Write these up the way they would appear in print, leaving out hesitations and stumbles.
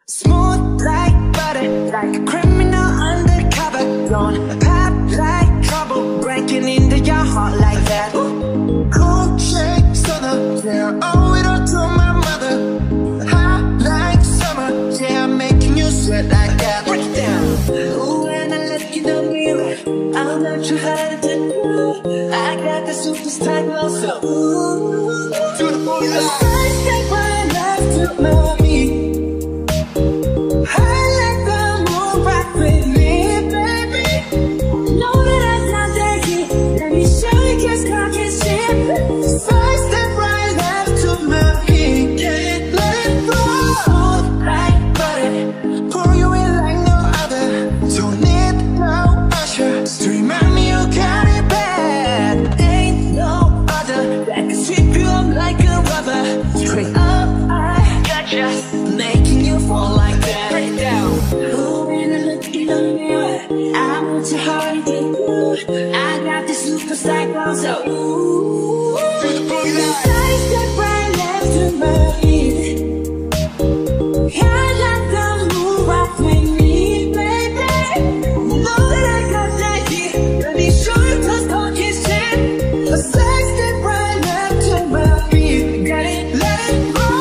Smooth like butter, like a criminal undercover. Don't pop like trouble, breaking into your heart like that. Cold shake stunner, yeah, I owe it all to my mother. Hot like summer, yeah, I'm making you sweat like that. Break it down. Ooh, when I look in the mirror, I'm not too hard to do. I got the superstar glow, so ooh, do the booty line. First step right left to my feet. Making you fall like that. Break it down. Ooh, when I look in the mirror, I want your heart to get good. I got this superstar glow, so ooh, side step right left to my feet. I like the move rock with me, baby. You know that I got that heat. Let me show you 'cause talk is cheap. A side step right left to my feet. Got it, let it go.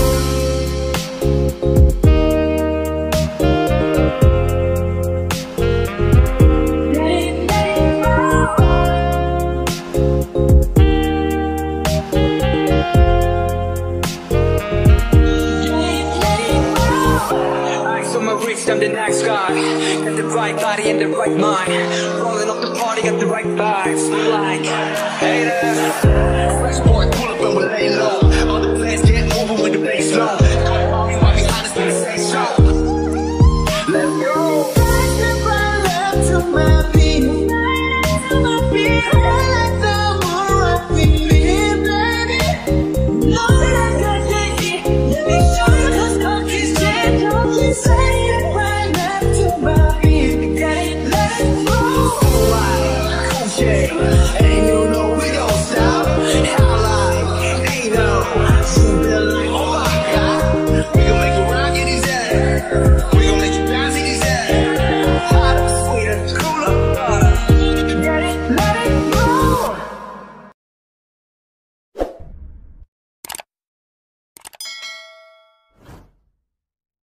I'm the next guy. Got the right body and the right mind. Rolling up the party, got the right vibes. Like, hey there. Fresh boy, pull up and we lay low. All the plans get moving with the bass low. Mommy, honest in the same show. Let's go. First step right left to my feet. To my feet. I like the moon rock with me, baby. Know that I got that heat. Let me show you 'cause talk is cheap. Don't you say it. Yeah.